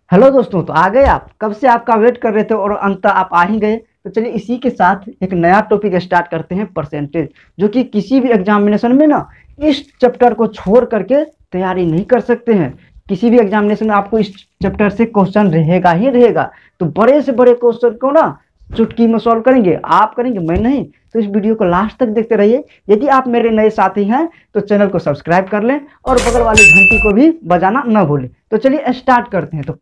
Hello दोस्तों, तो आ गए आप। कब से आपका वेट कर रहे थे और अंत आप आ ही गए। तो चलिए इसी के साथ एक नया टॉपिक स्टार्ट करते हैं, परसेंटेज, जो कि किसी भी एग्जामिनेशन में ना इस चैप्टर को छोड़ करके तैयारी नहीं कर सकते हैं। किसी भी एग्जामिनेशन में आपको इस चैप्टर से क्वेश्चन रहेगा ही रहेगा। तो बड़े से बड़े क्वेश्चन को ना चुटकी में सॉल्व करेंगे, आप करेंगे, मैं नहीं। तो इस वीडियो को लास्ट तक देखते रहिए। यदि आप मेरे नए साथी हैं तो चैनल को सब्सक्राइब कर लें और बगल वाली घंटी को भी बजाना न भूलें। तो चलिए स्टार्ट करते हैं। तो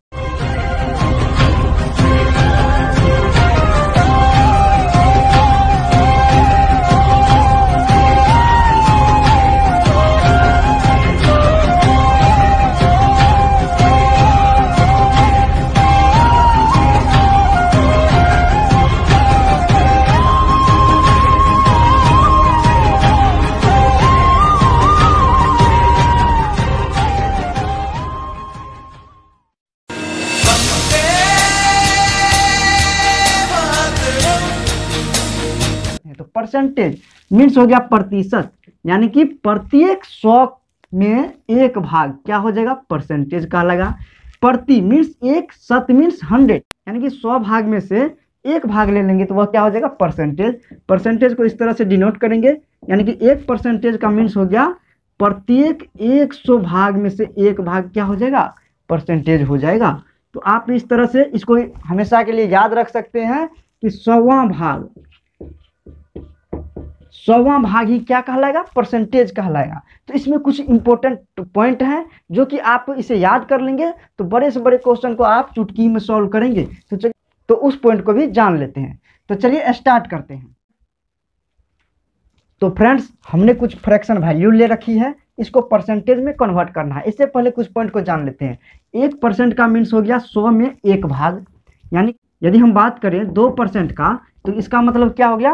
परसेंटेज मीन्स हो गया प्रतिशत, यानी कि प्रत्येक 100 में एक भाग क्या हो जाएगा, परसेंटेज कहलाएगा। प्रति मीन्स एक, शत मीन्स 100, यानी कि 100 भाग में से एक भाग ले लेंगे तो वह क्या हो जाएगा, परसेंटेज। परसेंटेज को इस तरह से डिनोट करेंगे, यानी कि एक परसेंटेज का मीन्स हो गया प्रत्येक 100 भाग में से एक भाग क्या हो जाएगा, परसेंटेज हो जाएगा। तो आप इस तरह से इसको हमेशा के लिए याद रख सकते हैं कि 100वां भाग ही क्या कहलाएगा, परसेंटेज कहलाएगा। तो इसमें कुछ इंपॉर्टेंट पॉइंट हैं जो कि आप इसे याद कर लेंगे तो बड़े से बड़े क्वेश्चन को आप चुटकी में सॉल्व करेंगे। तो चलिए तो उस पॉइंट को भी जान लेते हैं। तो चलिए स्टार्ट करते हैं। तो फ्रेंड्स, हमने कुछ फ्रैक्शन वैल्यू ले रखी है, इसको परसेंटेज में कन्वर्ट करना है। इससे पहले कुछ पॉइंट को जान लेते हैं। 1% का मीन्स हो गया 100 में एक भाग, यानी यदि हम बात करें 2% का तो इसका मतलब क्या हो गया,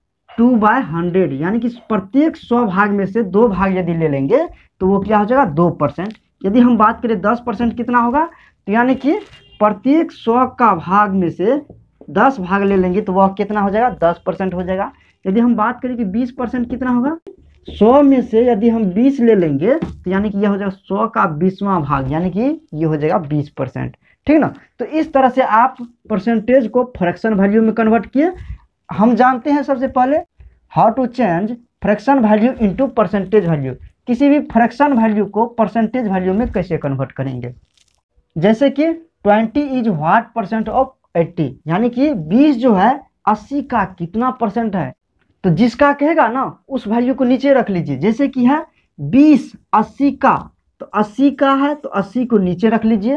2/100, यानी कि प्रत्येक 100 भाग में से 2 भाग यदि ले लेंगे तो वो क्या हो जाएगा, 2%। यदि हम बात करें 10% कितना होगा, तो यानी कि प्रत्येक 100 का भाग में से 10 भाग ले लेंगे तो वह कितना हो जाएगा, 10% हो जाएगा। यदि हम बात करें कि 20% कितना होगा, 100 में से यदि हम 20 ले लेंगे तो यानी कि यह हो जाएगा 100 का 20वां भाग, यानी कि ये हो जाएगा 20%। ठीक ना। तो इस तरह से आप परसेंटेज को फ्रैक्शन वैल्यू में कन्वर्ट किए। हम जानते हैं सबसे पहले how to change fraction value into percentage value. किसी भी फ्रैक्शन वैल्यू को परसेंटेज वैल्यू में कैसे कन्वर्ट करेंगे। जैसे कि 20 इज व्हाट परसेंट ऑफ 80, यानी कि 20 जो है 80 का कितना परसेंट है। तो जिसका कहेगा ना उस वैल्यू को नीचे रख लीजिए। जैसे कि है 20 80 का, तो 80 का है तो 80 को नीचे रख लीजिए।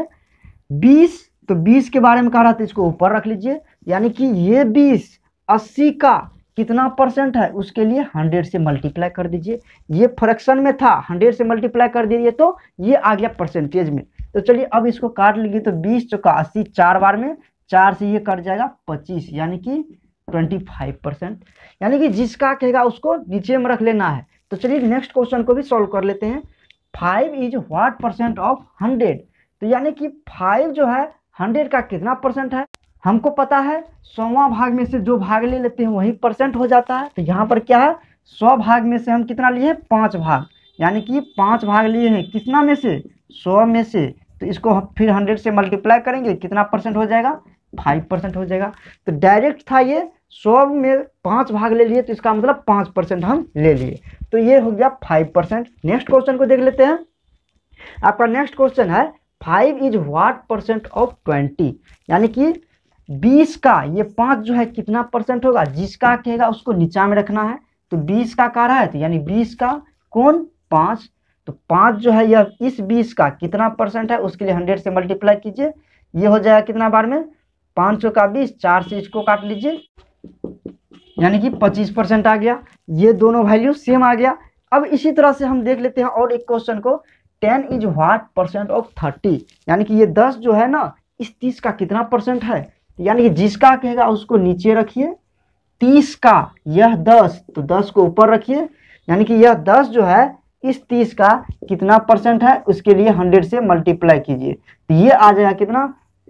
20 तो 20 के बारे में कह रहा था, इसको ऊपर रख लीजिए। यानी कि ये 20 80 का कितना परसेंट है, उसके लिए 100 से मल्टीप्लाई कर दीजिए। ये फ्रैक्शन में था, 100 से मल्टीप्लाई कर दीजिए तो ये आ गया परसेंटेज में। तो चलिए अब इसको काट लीजिए। तो 20 चौका 80, 4 बार में 4 से ये कट जाएगा 25, यानी कि 25%। यानी कि जिसका कहेगा उसको नीचे में रख लेना है। तो चलिए नेक्स्ट क्वेश्चन को भी सॉल्व कर लेते हैं। 5 इज व्हाट परसेंट ऑफ 100, तो यानी कि 5 जो है 100 का कितना परसेंट है। हमको पता है 100वां भाग में से जो भाग ले लेते हैं वही परसेंट हो जाता है। तो यहाँ पर क्या है, 100 भाग में से हम कितना लिए हैं, 5 भाग, यानी कि 5 भाग लिए हैं कितना में से, 100 में से। तो इसको फिर 100 से मल्टीप्लाई करेंगे, कितना परसेंट हो जाएगा, 5% हो जाएगा। तो डायरेक्ट था ये 100 में 5 भाग ले लिए तो इसका मतलब 5% हम ले लिए, तो ये हो गया 5%। नेक्स्ट क्वेश्चन को देख लेते हैं। आपका नेक्स्ट क्वेश्चन है 5 इज व्हाट परसेंट ऑफ 20, यानी कि 20 का ये 5 जो है कितना परसेंट होगा। जिसका कहेगा उसको नीचा में रखना है। तो 20 का कह रहा है तो यानी 20 का कौन, 5। तो 5 जो है यह इस 20 का कितना परसेंट है, उसके लिए 100 से मल्टीप्लाई कीजिए। ये हो जाएगा कितना बार में, 500 का 20, 4 से इसको काट लीजिए, यानी कि 25% आ गया। ये दोनों वैल्यू सेम आ गया। अब इसी तरह से हम देख लेते हैं और एक क्वेश्चन को। 10 इज व्हाट परसेंट ऑफ 30, यानी कि ये 10 जो है ना इस 30 का कितना परसेंट है। यानी कि जिसका कहेगा उसको नीचे रखिए। 30 का यह 10, तो 10 को ऊपर रखिए। यानी कि यह 10 जो है इस 30 का कितना परसेंट है, उसके लिए 100 से मल्टीप्लाई कीजिए। तो ये आ जाएगा कितना,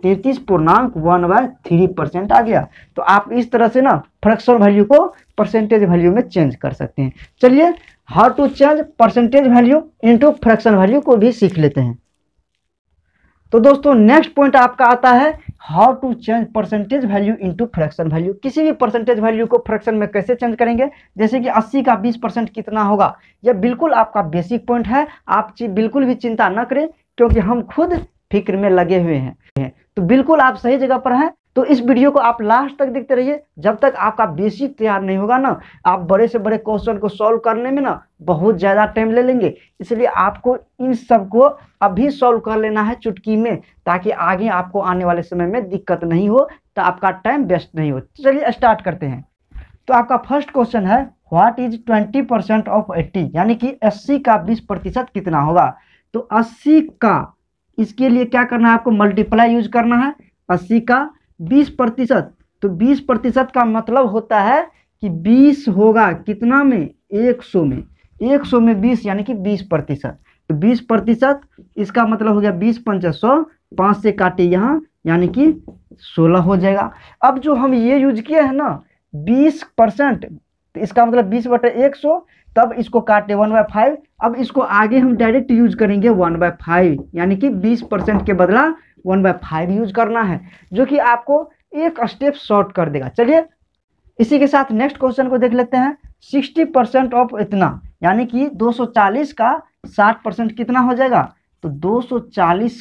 33.1/3% आ गया। तो आप इस तरह से ना फ्रैक्शन वैल्यू को परसेंटेज वैल्यू में चेंज कर सकते हैं। चलिए how to change percentage value into fraction value को भी सीख लेते हैं। तो दोस्तों नेक्स्ट पॉइंट आपका आता है how to change percentage value into fraction value. किसी भी परसेंटेज वैल्यू को फ्रैक्शन में कैसे चेंज करेंगे, जैसे कि 80 का 20% कितना होगा। यह बिल्कुल आपका बेसिक पॉइंट है, आप बिल्कुल भी चिंता न करें क्योंकि हम खुद फिक्र में लगे हुए हैं। तो बिल्कुल आप सही जगह पर हैं। तो इस वीडियो को आप लास्ट तक देखते रहिए, जब तक आपका बेसिक तैयार नहीं होगा ना, आप बड़े से बड़े क्वेश्चन को सॉल्व करने में ना बहुत ज़्यादा टाइम ले लेंगे। इसलिए आपको इन सब को अभी सॉल्व कर लेना है चुटकी में, ताकि आगे आपको आने वाले समय में दिक्कत नहीं हो, तो आपका टाइम वेस्ट नहीं हो। चलिए स्टार्ट करते हैं। तो आपका फर्स्ट क्वेश्चन है व्हाट इज 20% ऑफ 80, यानी कि 80 का 20% कितना होगा। तो 80 का, इसके लिए क्या करना है आपको, मल्टीप्लाई यूज करना है। 80 का 20%, तो 20% का मतलब होता है कि 20 होगा कितना में, 100 में। 100 में 20 यानी कि 20%। तो 20% इसका मतलब हो गया 20 पंचा 100, 5 से काटे यहाँ यानी कि 16 हो जाएगा। अब जो हम ये यूज किए हैं ना 20%, तो इसका मतलब 20/100, तब इसको काटे 1/5। अब इसको आगे हम डायरेक्ट यूज करेंगे 1/5, यानी कि 20% के बदला 1/5 यूज करना है, जो कि आपको एक स्टेप शॉर्ट कर देगा। चलिए इसी के साथ नेक्स्ट क्वेश्चन को देख लेते हैं। 60% ऑफ इतना, यानी कि 240 का 60% कितना हो जाएगा। तो 240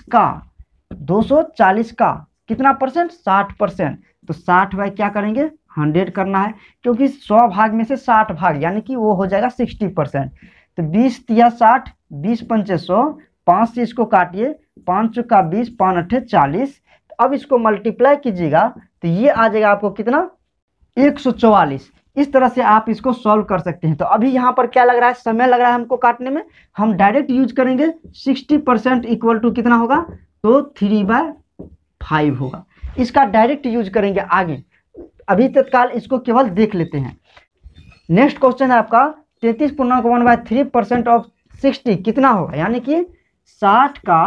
का कितना परसेंट, 60%। तो 60 बाई क्या करेंगे, 100 करना है, क्योंकि 100 भाग में से 60 भाग, यानी कि वो हो जाएगा 60%। तो 20 तिया 60, 20 पंचे 100, 5 से इसको काटिए, 5 का 20, 5 अट्ठे 40। अब इसको मल्टीप्लाई कीजिएगा तो ये आ जाएगा आपको कितना, 144। इस तरह से आप इसको सॉल्व कर सकते हैं। तो अभी यहाँ पर क्या लग रहा है, समय लग रहा है हमको काटने में, हम डायरेक्ट यूज करेंगे। 60% इक्वल टू कितना होगा, तो 3/5 होगा। इसका डायरेक्ट यूज करेंगे आगे, अभी तत्काल इसको केवल देख लेते हैं। नेक्स्ट क्वेश्चन है आपका 33.1/3% ऑफ 60 कितना होगा, यानी कि 60 का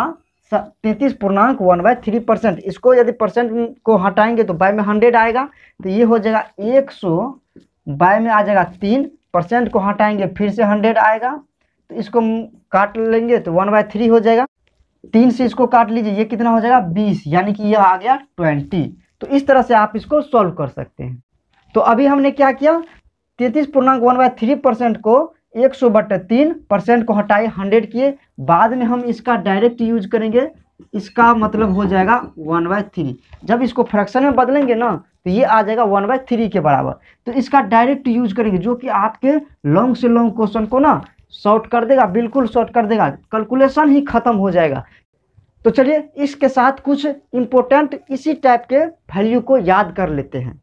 33.1/3%। इसको यदि परसेंट को हटाएंगे तो बाय में 100 आएगा, तो ये हो जाएगा 100, बाय में आ जाएगा 3%, को हटाएंगे फिर से 100 आएगा, तो इसको काट लेंगे तो 1/3 हो जाएगा। 3 से इसको काट लीजिए, ये कितना हो जाएगा 20, यानी कि यह आ गया 20। तो इस तरह से आप इसको सॉल्व कर सकते हैं। तो अभी हमने क्या किया, 33.1/3% को 100/3% को हटाए 100 किए, बाद में हम इसका डायरेक्ट यूज करेंगे। इसका मतलब हो जाएगा 1/3। जब इसको फ्रैक्शन में बदलेंगे ना तो ये आ जाएगा 1/3 के बराबर। तो इसका डायरेक्ट यूज करेंगे, जो कि आपके लॉन्ग से लॉन्ग क्वेश्चन को ना शॉर्ट कर देगा, बिल्कुल शॉर्ट कर देगा, कैलकुलेशन ही खत्म हो जाएगा। तो चलिए इसके साथ कुछ इंपॉर्टेंट इसी टाइप के वैल्यू को याद कर लेते हैं।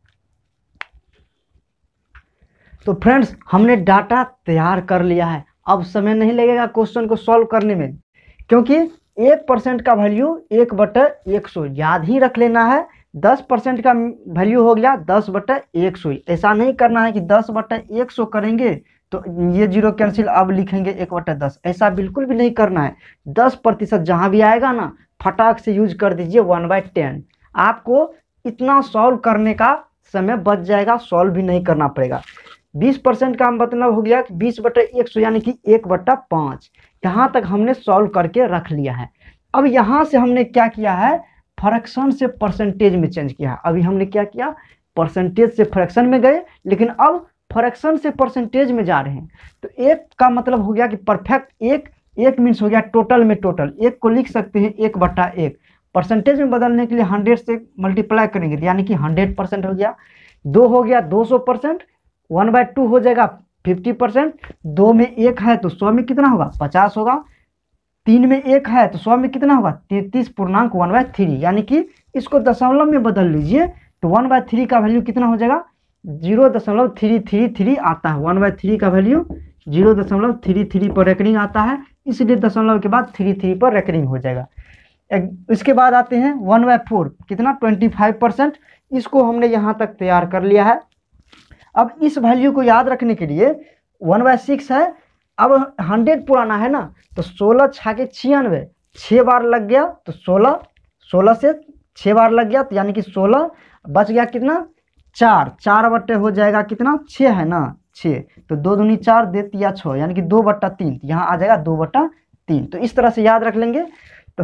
तो फ्रेंड्स हमने डाटा तैयार कर लिया है, अब समय नहीं लगेगा क्वेश्चन को सॉल्व करने में, क्योंकि 1% का वैल्यू 1/100 याद ही रख लेना है। 10% का वैल्यू हो गया 10/100। ऐसा नहीं करना है कि 10/100 करेंगे तो ये 0 कैंसिल, अब लिखेंगे 1/10, ऐसा बिल्कुल भी नहीं करना है। 10% जहाँ भी आएगा ना फटाक से यूज कर दीजिए 1/10। आपको इतना सॉल्व करने का समय बच जाएगा, सॉल्व भी नहीं करना पड़ेगा। 20% का मतलब हो गया 20/100, यानी कि 1/5। यहाँ तक हमने सॉल्व करके रख लिया है। अब यहाँ से हमने क्या किया है, फ्रैक्शन से परसेंटेज में चेंज किया है। अभी हमने क्या किया, परसेंटेज से फ्रैक्शन में गए, लेकिन अब फ्रैक्शन से परसेंटेज में जा रहे हैं। तो एक का मतलब हो गया कि परफेक्ट एक मीन्स हो गया टोटल में टोटल। एक को लिख सकते हैं 1/1। परसेंटेज में बदलने के लिए 100 से मल्टीप्लाई करेंगे, यानी कि 100% हो गया। 2 हो गया 200%, 1/2 हो जाएगा 50%। 2 में 1 है तो 100 में कितना होगा, 50 होगा। 3 में 1 है तो 100 में कितना होगा, 33.1/3, यानी कि इसको दशमलव में बदल लीजिए तो 1/3 का वैल्यू कितना हो जाएगा, 0.333 आता है। 1/3 का वैल्यू 0.33 पर रेकरिंग आता है, इसलिए दशमलव के बाद 33 पर रेकरिंग हो जाएगा। इसके बाद आते हैं 1/4, कितना 25%। इसको हमने यहाँ तक तैयार कर लिया है। अब इस वैल्यू को याद रखने के लिए 1/6 है। अब 100 पुराना है ना, तो 16 छाके 96, 6 बार लग गया तो 16 से 6 बार लग गया, तो यानी कि 16 बच गया कितना, 4 बट्टे हो जाएगा कितना, 6 है ना, 6। तो 2 दूनी 4 देती या 6, यानी कि 2/3, यहाँ आ जाएगा 2/3। तो इस तरह से याद रख लेंगे। तो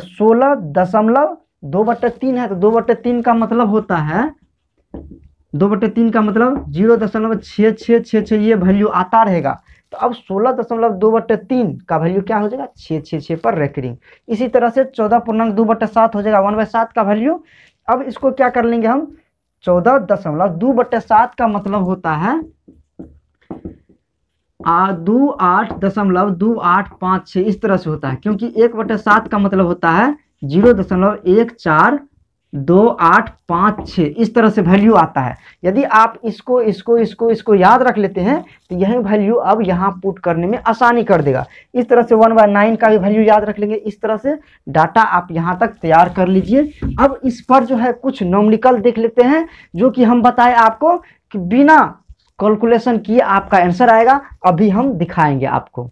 16.2/3 है, तो 2/3 का मतलब होता है 2/3 का मतलब 0.6666 ये वैल्यू आता रहेगा। तो अब 16.2/3 का वैल्यू क्या हो जाएगा 666 पर रेकरिंग। इसी तरह से 14.2/7 हो जाएगा 1/7 का वैल्यू। अब इसको क्या कर लेंगे हम 14.2/7 का मतलब होता है 28.2856 इस तरह से होता है, क्योंकि 1/7 का मतलब होता है 0.142856 इस तरह से वैल्यू आता है। यदि आप इसको याद रख लेते हैं तो यह वैल्यू अब यहाँ पुट करने में आसानी कर देगा। इस तरह से 1/9 का भी वैल्यू याद रख लेंगे। इस तरह से डाटा आप यहाँ तक तैयार कर लीजिए। अब इस पर जो है कुछ न्यूमेरिकल देख लेते हैं, जो कि हम बताए आपको कि बिना कैलकुलेशन किए आपका आंसर आएगा। अभी हम दिखाएंगे आपको।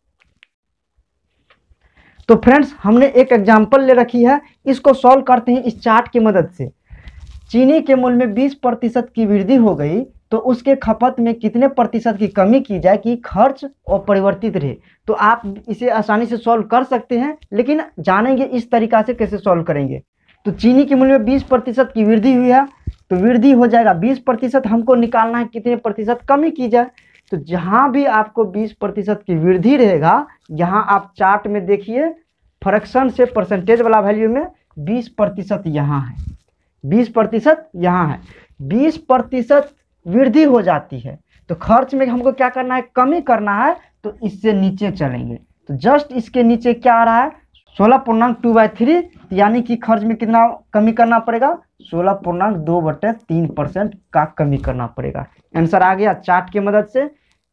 तो फ्रेंड्स, हमने एक एग्जांपल ले रखी है, इसको सॉल्व करते हैं इस चार्ट की मदद से। चीनी के मूल्य में 20% की वृद्धि हो गई तो उसके खपत में कितने प्रतिशत की कमी की जाए कि खर्च अपरिवर्तित रहे। तो आप इसे आसानी से सॉल्व कर सकते हैं, लेकिन जानेंगे इस तरीका से कैसे सॉल्व करेंगे। तो चीनी के मूल्य में 20% की वृद्धि हुई है, तो वृद्धि हो जाएगा 20%, हमको निकालना है कितने प्रतिशत कमी की जाए। तो जहाँ भी आपको 20% की वृद्धि रहेगा, यहाँ आप चार्ट में देखिए फ्रैक्शन से परसेंटेज वाला वैल्यू में 20% यहाँ है, 20% यहाँ है, 20% वृद्धि हो जाती है। तो खर्च में हमको क्या करना है कमी करना है, तो इससे नीचे चलेंगे। तो जस्ट इसके नीचे क्या आ रहा है 16.2/3, यानी कि खर्च में कितना कमी करना पड़ेगा 16.2/3% का कमी करना पड़ेगा। आंसर आ गया चार्ट की मदद से।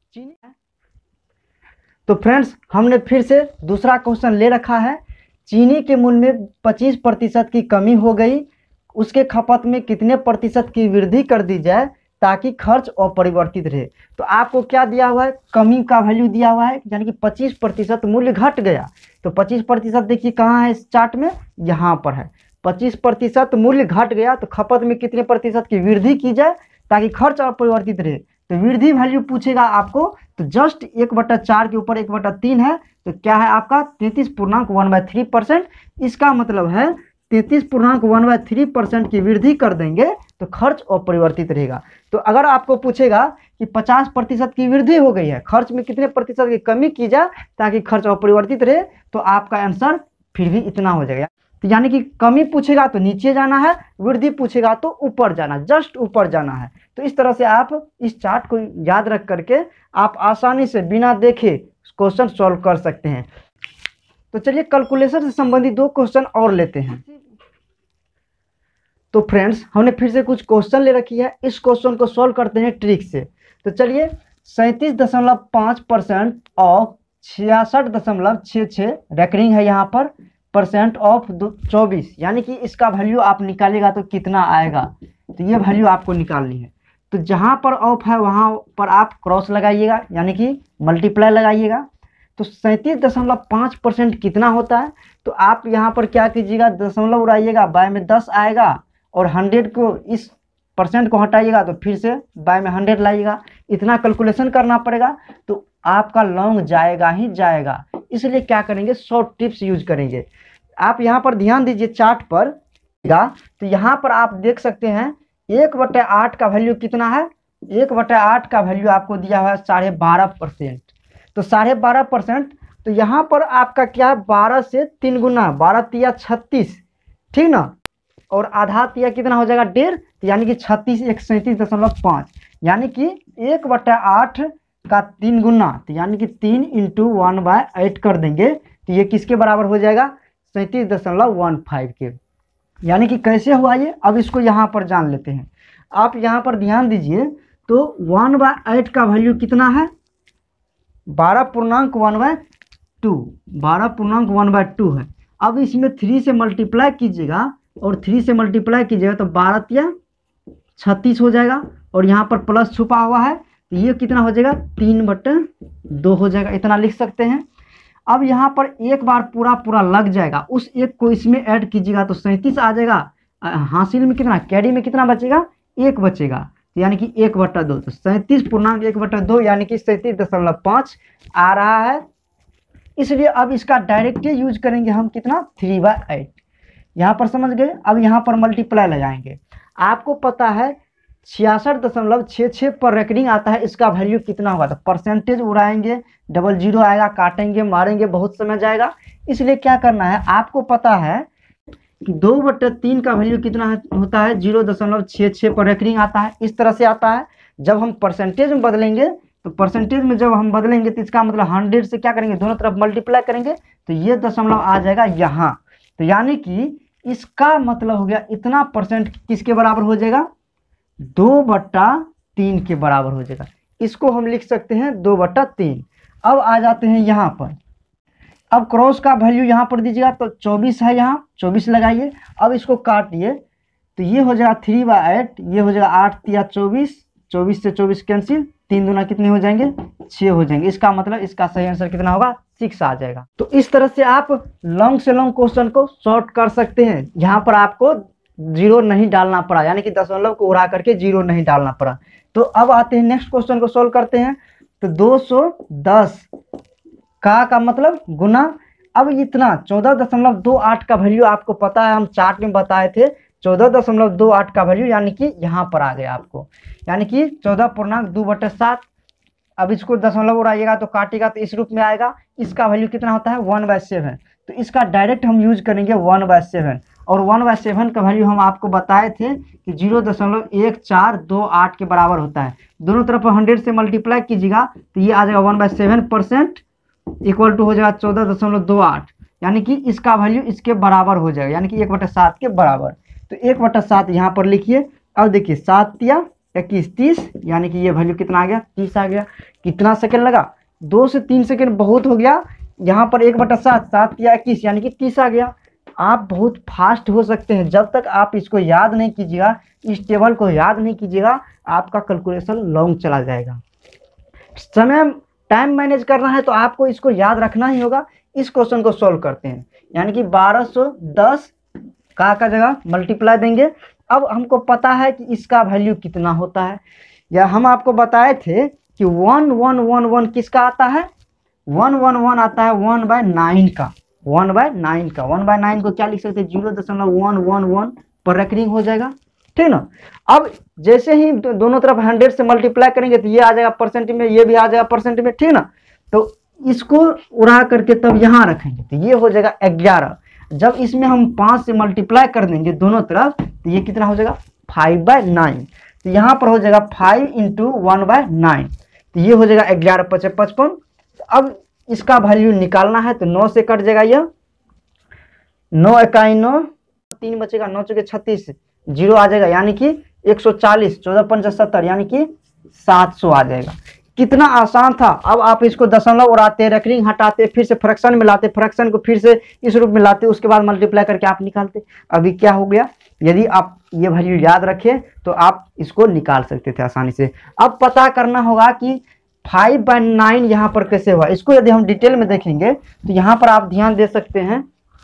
तो फ्रेंड्स, हमने फिर से दूसरा क्वेश्चन ले रखा है। चीनी के मूल्य में 25% की कमी हो गई, उसके खपत में कितने प्रतिशत की वृद्धि कर दी जाए ताकि खर्च अपरिवर्तित रहे। तो आपको क्या दिया हुआ है कमी का वैल्यू दिया हुआ है, यानी कि 25% मूल्य घट गया। तो 25% देखिए कहाँ है इस चार्ट में, यहाँ पर है। 25% मूल्य घट गया तो खपत में कितने प्रतिशत की वृद्धि की जाए ताकि खर्च अपरिवर्तित रहे। तो वृद्धि वैल्यू पूछेगा आपको, तो जस्ट 1/4 के ऊपर 1/3 है, तो क्या है आपका 33.1/3%। इसका मतलब है 33.1/3% की वृद्धि कर देंगे तो खर्च अपरिवर्तित रहेगा। तो अगर आपको पूछेगा कि 50% की वृद्धि हो गई है, खर्च में कितने प्रतिशत की कमी की जाए ताकि खर्च अपरिवर्तित रहे, तो आपका आंसर फिर भी इतना हो जाएगा। तो यानी कि कमी पूछेगा तो नीचे जाना है, वृद्धि पूछेगा तो ऊपर जाना, जस्ट ऊपर जाना है। तो इस तरह से आप इस चार्ट को याद रख करके आप आसानी से बिना देखे क्वेश्चन सॉल्व कर सकते हैं। तो चलिए कैलकुलेशन से संबंधित 2 क्वेश्चन और लेते हैं। तो फ्रेंड्स, हमने फिर से कुछ क्वेश्चन ले रखी है, इस क्वेश्चन को सॉल्व करते हैं ट्रिक से। तो चलिए 37.5% ऑफ 66.66 रेकरिंग है यहाँ पर, परसेंट ऑफ 24, यानी कि इसका वैल्यू आप निकालेगा तो कितना आएगा। तो ये वैल्यू आपको निकालनी है। तो जहाँ पर ऑफ है वहाँ पर आप क्रॉस लगाइएगा, यानी कि मल्टीप्लाई लगाइएगा। तो 37.5% कितना होता है, तो आप यहाँ पर क्या कीजिएगा दशमलव उड़ाइएगा, बाय में 10 आएगा, और 100 को इस परसेंट को हटाइएगा तो फिर से बाय में 100 लाइएगा। इतना कैलकुलेशन करना पड़ेगा, तो आपका लॉन्ग जाएगा ही जाएगा। इसलिए क्या करेंगे शॉर्ट टिप्स यूज करेंगे। आप यहाँ पर ध्यान दीजिए चार्ट पर, तो यहाँ पर आप देख सकते हैं 1/8 का वैल्यू कितना है, 1/8 का वैल्यू आपको दिया हुआ है 12.5%। तो 12.5%, तो यहाँ पर आपका क्या है 12 से 3 गुना, 12 तिया 36, ठीक ना, और आधा तिया कितना हो जाएगा 1.5, तो यानी कि 36 1 37.5, यानी कि 1/8 का 3 गुना, तो यानी कि 3 × 1/8 कर देंगे तो ये किसके बराबर हो जाएगा 37.15 के। यानी कि कैसे हुआ ये, अब इसको यहाँ पर जान लेते हैं। आप यहाँ पर ध्यान दीजिए, तो 1/8 का वैल्यू कितना है 12.1/2, 12.1/2 है। अब इसमें 3 से मल्टीप्लाई कीजिएगा, और 3 से मल्टीप्लाई कीजिएगा तो 12 तिया 36 हो जाएगा, और यहाँ पर प्लस छुपा हुआ है तो ये कितना हो जाएगा 3/2 हो जाएगा। इतना लिख सकते हैं। अब यहाँ पर एक बार पूरा लग जाएगा, उस एक को इसमें ऐड कीजिएगा तो 37 आ जाएगा। हासिल में कितना, कैरी में कितना बचेगा 1 बचेगा, तो यानी कि 1/2, तो 37.1/2 यानी कि 37.5 आ रहा है इसलिए अब इसका डायरेक्ट यूज करेंगे हम कितना 3/8। यहाँ पर समझ गए। अब यहाँ पर मल्टीप्लाई लगाएंगे। आपको पता है 66.66 पर रेकरिंग आता है, इसका वैल्यू कितना होगा? तो परसेंटेज उड़ाएंगे, डबल जीरो आएगा, काटेंगे मारेंगे, बहुत समय जाएगा। इसलिए क्या करना है, आपको पता है कि 2/3 का वैल्यू कितना होता है? 0.66 पर रेकरिंग आता है। इस तरह से आता है। जब हम परसेंटेज में बदलेंगे तो परसेंटेज में जब हम बदलेंगे तो इसका मतलब 100 से क्या करेंगे, दोनों तरफ मल्टीप्लाई करेंगे तो ये दशमलव आ जाएगा यहाँ। तो यानी कि इसका मतलब हो गया इतना परसेंट किसके बराबर हो जाएगा? 2/3 के बराबर हो जाएगा। इसको हम लिख सकते हैं 2/3। अब आ जाते हैं यहाँ पर। अब क्रॉस का वैल्यू यहाँ पर दीजिएगा तो 24 है, यहाँ 24 लगाइए। अब इसको काटिए तो ये हो जाएगा 3/8, ये हो जाएगा 8 × 24, 24 से 24 कैंसिल, 3 दूना कितने हो जाएंगे? 6 हो जाएंगे। इसका मतलब इसका सही आंसर कितना होगा? 6 आ जाएगा। तो इस तरह से आप लॉन्ग से लॉन्ग क्वेश्चन को सॉर्ट कर सकते हैं। यहाँ पर आपको जीरो नहीं डालना पड़ा, यानी कि दशमलव को उड़ा करके जीरो नहीं डालना पड़ा। तो अब आते हैं नेक्स्ट क्वेश्चन को सॉल्व करते हैं। तो 210 का मतलब गुना, अब इतना 14.28 का वैल्यू आपको पता है, हम चार्ट में बताए थे 14.28 का वैल्यू, यानी कि यहाँ पर आ गया आपको, यानी कि 14.2/7। अब इसको दशमलव उड़ाइएगा तो काटेगा तो इस रूप में आएगा। इसका वैल्यू कितना होता है? 1/7। तो इसका डायरेक्ट हम यूज करेंगे 1/7। और 1/7 का वैल्यू हम आपको बताए थे कि 0.1428 के बराबर होता है। दोनों तरफ 100 से मल्टीप्लाई कीजिएगा तो ये आ जाएगा 1/7% इक्वल टू हो जाएगा 14.28, यानी कि इसका वैल्यू इसके बराबर हो जाएगा, यानी कि 1/7 के बराबर। तो 1/7 यहाँ पर लिखिए। अब देखिए 7 × 21 30, यानी कि ये वैल्यू कितना आ गया? 30 आ गया। कितना सेकंड लगा? 2 से 3 सेकंड बहुत हो गया। यहाँ पर 1/7, 7 × 21 यानी कि 30 आ गया। आप बहुत फास्ट हो सकते हैं। जब तक आप इसको याद नहीं कीजिएगा, इस टेबल को याद नहीं कीजिएगा, आपका कैलकुलेशन लॉन्ग चला जाएगा। समय टाइम मैनेज करना है तो आपको इसको याद रखना ही होगा। इस क्वेश्चन को सॉल्व करते हैं, यानी कि 1210 का जगह मल्टीप्लाई देंगे। अब हमको पता है कि इसका वैल्यू कितना होता है, या हम आपको बताए थे कि 1111 किसका आता है? 111 आता है 1/9 का। 1/9 का 1/9 को क्या लिख सकते हैं? 0.111 पर रेकरिंग हो जाएगा, ठीक ना। अब जैसे ही दोनों तरफ 100 से मल्टीप्लाई करेंगे तो ये आ जाएगा परसेंट में, ये भी आ जाएगा परसेंट में, ठीक ना। तो इसको उड़ा करके तब यहाँ रखेंगे तो ये हो जाएगा 11। जब इसमें हम 5 से मल्टीप्लाई कर देंगे दोनों तरफ तो ये कितना हो जाएगा? 5/9। तो यहाँ पर हो जाएगा 5 × 1/9, तो ये हो जाएगा 11 × 5 = 55। अब इसका वैल्यू निकालना है तो 9 से कट जाएगा, यह 9 × 1 = 9, 3 बचेगा, 9 × 4 = 36, 0 आ जाएगा, यानी कि 140, 14 × 5 = 70, यानी कि 700 आ जाएगा। कितना आसान था। अब आप इसको दशमलव उड़ाते, रेकरिंग हटाते, फिर से फ्रैक्शन में लाते, फ्रैक्शन को फिर से इस रूप में लाते, उसके बाद मल्टीप्लाई करके आप निकालते। अभी क्या हो गया, यदि आप ये वैल्यू याद रखें तो आप इसको निकाल सकते थे आसानी से। अब पता करना होगा कि 5/9 यहाँ पर कैसे हुआ। इसको यदि हम डिटेल में देखेंगे तो यहाँ पर आप ध्यान दे सकते हैं,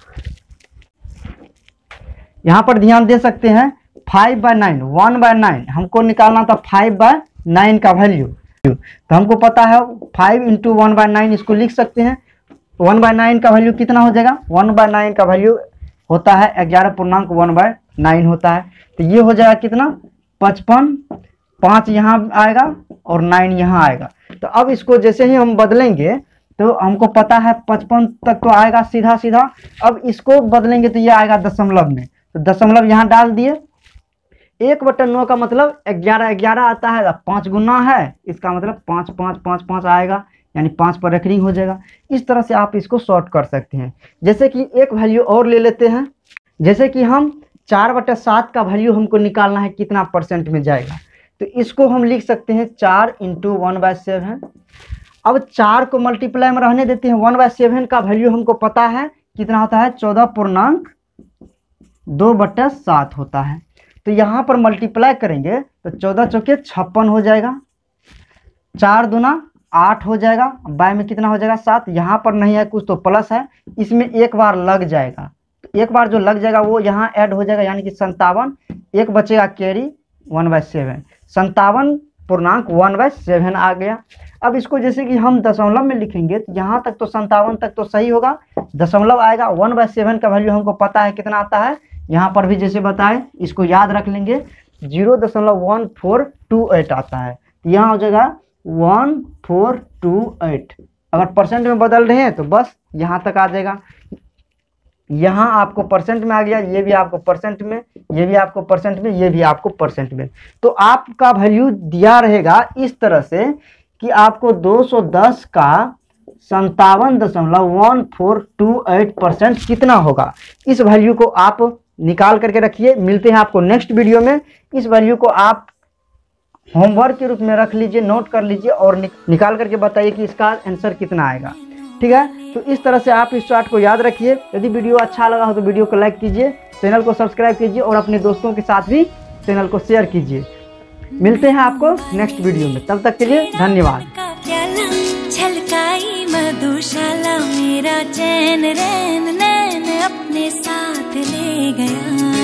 यहाँ पर ध्यान दे सकते हैं 5/9, 1/9 हमको निकालना था 5/9 का वैल्यू। तो हमको पता है 5 × 1/9, इसको लिख सकते हैं। 1/9 का वैल्यू कितना हो जाएगा? 1/9 का वैल्यू होता है 11.1/9 होता है। तो ये हो जाएगा कितना? 55, 5 यहाँ आएगा और 9 यहाँ आएगा। तो अब इसको जैसे ही हम बदलेंगे तो हमको पता है 55 तक तो आएगा सीधा सीधा। अब इसको बदलेंगे तो ये आएगा दशमलव में, तो दशमलव यहाँ डाल दिए। 1/9 का मतलब 11 11 आता है, 5 गुना है, इसका मतलब 5 5 5 5 आएगा, यानी 5 पर रेकरिंग हो जाएगा। इस तरह से आप इसको सॉर्ट कर सकते हैं। जैसे कि एक वैल्यू और ले लेते हैं, जैसे कि हम 4/7 का वैल्यू हमको निकालना है कितना परसेंट में जाएगा, तो इसको हम लिख सकते हैं 4 × 1/7। अब 4 को मल्टीप्लाई में रहने देते हैं। 1/7 का वैल्यू हमको पता है कितना होता है? 14.2/7 होता है। तो यहाँ पर मल्टीप्लाई करेंगे तो 14 × 4 = 56 हो जाएगा, 4 दूना 8 हो जाएगा, बाय में कितना हो जाएगा? 7। यहाँ पर नहीं है कुछ तो प्लस है, इसमें एक बार लग जाएगा, तो एक बार जो लग जाएगा वो यहाँ ऐड हो जाएगा, यानी कि 57। एक बचेगा कैरी 1/7, पूर्णांक 1/7 आ गया। अब इसको जैसे कि हम दशमलव में लिखेंगे तो यहाँ तक तो 57 तक तो सही होगा, दशमलव आएगा। 1/7 का वैल्यू हमको पता है कितना आता है, यहाँ पर भी जैसे बताए इसको याद रख लेंगे, 0.1428 आता है। यहाँ हो जाएगा 1428। अगर परसेंट में बदल रहे हैं तो बस यहाँ तक आ जाएगा। यहाँ आपको परसेंट में आ गया, ये भी आपको परसेंट में, ये भी आपको परसेंट में, ये भी आपको परसेंट में। तो आपका वैल्यू दिया रहेगा इस तरह से कि आपको 210 का 57.1428% कितना होगा, इस वैल्यू को आप निकाल करके रखिए। मिलते हैं आपको नेक्स्ट वीडियो में। इस वैल्यू को आप होमवर्क के रूप में रख लीजिए, नोट कर लीजिए और निकाल करके बताइए कि इसका आंसर कितना आएगा। ठीक है, तो इस तरह से आप इस चार्ट को याद रखिए। यदि वीडियो अच्छा लगा हो तो वीडियो को लाइक कीजिए, चैनल को सब्सक्राइब कीजिए और अपने दोस्तों के साथ भी चैनल को शेयर कीजिए। मिलते हैं आपको नेक्स्ट वीडियो में, तब तक के लिए धन्यवाद। छलकाई मधुशाला मेरा चैन रैन नैन अपने साथ ले गया।